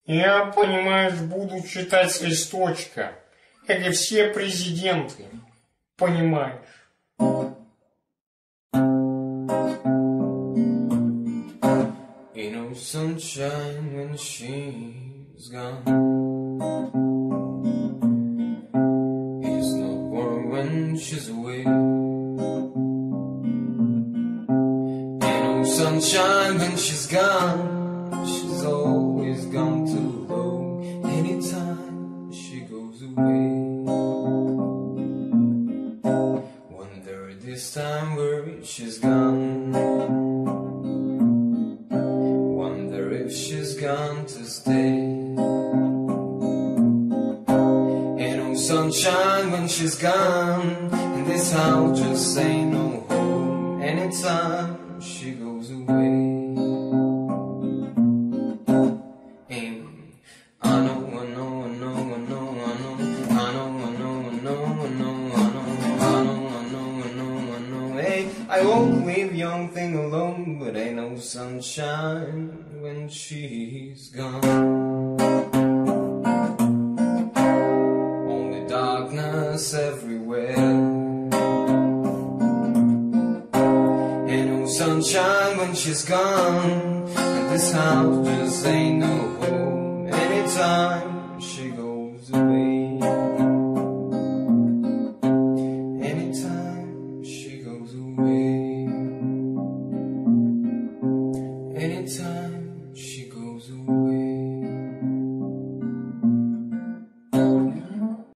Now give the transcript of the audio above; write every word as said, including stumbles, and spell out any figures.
Я, понимаешь, буду читать с листочка, как и все президенты, понимаешь. Ain't no sunshine when she's gone. It's not warm when she's away. Ain't no sunshine when she's gone. She's always gone too low. Anytime she goes away. Wonder this time where she's gone. Wonder if she's gone to stay. Ain't no sunshine when she's gone, and this house just ain't no home. Anytime she goes away. And I know, I know, I know, I know, I know, I know, I know, I know, I know, I know, I know, I know, I know, I know. Hey, I won't leave young thing alone, but ain't no sunshine when she's gone. Only darkness everywhere. Ain't no sunshine when she's gone, and this house just ain't no home. Anytime she goes away. Anytime she goes away.